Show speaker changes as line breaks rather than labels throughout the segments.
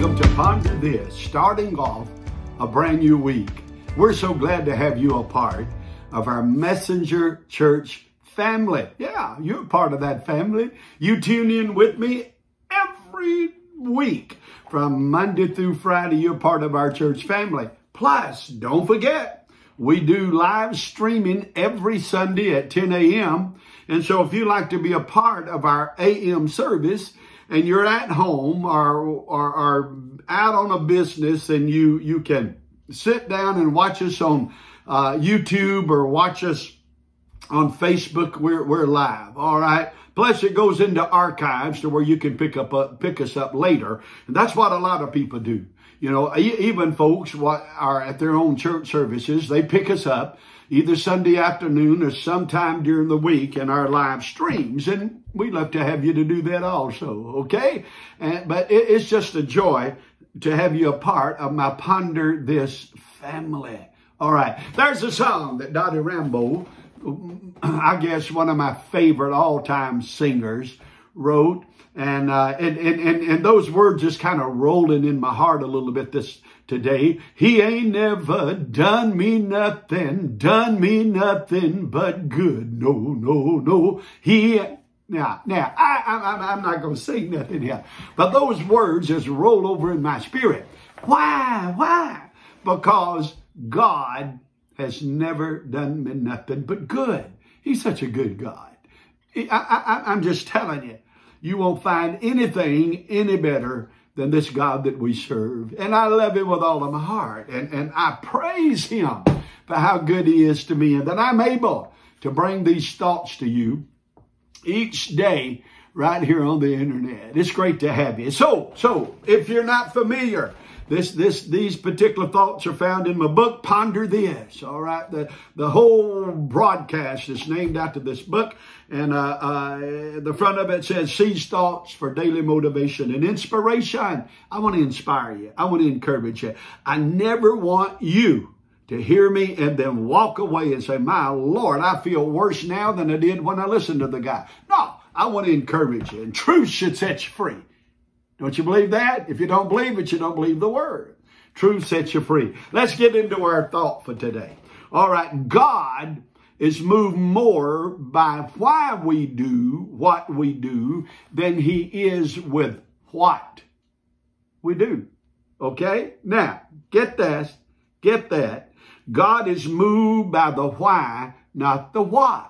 welcome to Ponder This, starting off a brand new week. We're so glad to have you a part of our Messenger Church family. Yeah, you're part of that family. You tune in with me every week. From Monday through Friday, you're part of our church family. Plus, don't forget, we do live streaming every Sunday at 10 a.m. And so if you'd like to be a part of our AM service, and you're at home or out on a business, and you can sit down and watch us on YouTube or watch us on Facebook, we're live, all right? Plus, it goes into archives to where you can pick us up later. And that's what a lot of people do. You know, even folks what are at their own church services, they pick us up either Sunday afternoon or sometime during the week in our live streams. And we'd love to have you to do that also, okay? But it's just a joy to have you a part of my Ponder This family. All right, there's a song that Dottie Rambo, I guess one of my favorite all-time singers, wrote. And those words just kind of rolling in my heart a little bit today. He ain't never done me nothing but good. No, no, no. Now, I'm not going to sing nothing here. But those words just roll over in my spirit. Why? Because God has never done me nothing but good. He's such a good God. I'm just telling you. You won't find anything any better than this God that we serve. And I love him with all of my heart. And I praise him for how good he is to me, and that I'm able to bring these thoughts to you each day right here on the internet. It's great to have you. So if you're not familiar, these particular thoughts are found in my book, Ponder This. All right. The whole broadcast is named after this book. And the front of it says, Seeds Thoughts for Daily Motivation and Inspiration. I want to inspire you. I want to encourage you. I never want you to hear me and then walk away and say, my Lord, I feel worse now than I did when I listened to the guy. No, I want to encourage you. And truth should set you free. Don't you believe that? If you don't believe it, you don't believe the word. Truth sets you free. Let's get into our thought for today. All right. God is moved more by why we do what we do than he is with what we do. Okay? Now, get this. Get that. God is moved by the why, not the what.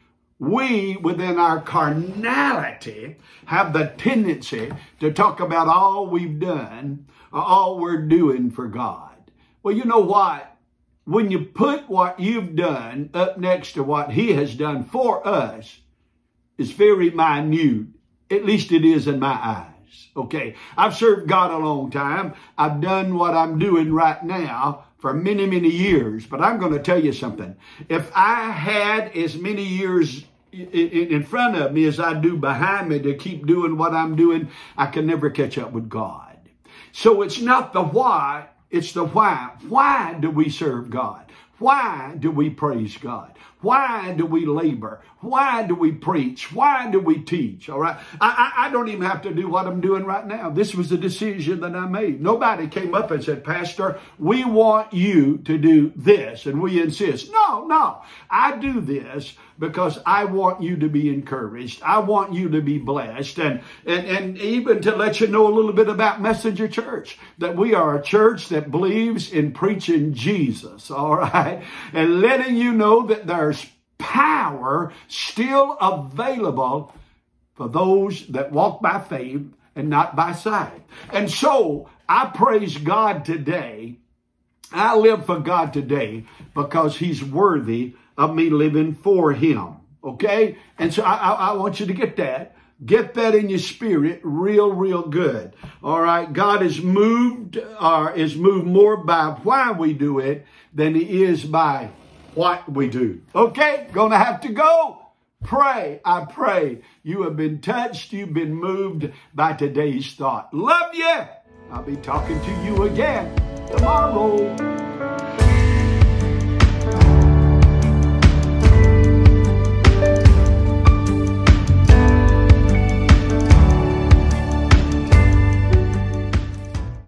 We, within our carnality, have the tendency to talk about all we've done or all we're doing for God. Well, you know what? When you put what you've done up next to what he has done for us, it's very minute. At least it is in my eyes. Okay, I've served God a long time. I've done what I'm doing right now for many, many years. But I'm going to tell you something. If I had as many years in front of me as I do behind me to keep doing what I'm doing, I can never catch up with God. So it's not the why, it's the why. Why do we serve God? Why do we praise God? Why do we labor? Why do we preach? Why do we teach? All right. I don't even have to do what I'm doing right now. This was a decision that I made. Nobody came up and said, Pastor, we want you to do this, and we insist. No. I do this because I want you to be encouraged. I want you to be blessed. And even to let you know a little bit about Messenger Church, that we are a church that believes in preaching Jesus. All right. And letting you know that there's power still available for those that walk by faith and not by sight. And so I praise God today. I live for God today because he's worthy of me living for him. Okay? And so I want you to get that. Get that in your spirit real good. All right? God is moved more by why we do it than he is by what we do. Okay? Gonna have to go. Pray. I pray you have been touched. You've been moved by today's thought. Love you. I'll be talking to you again tomorrow.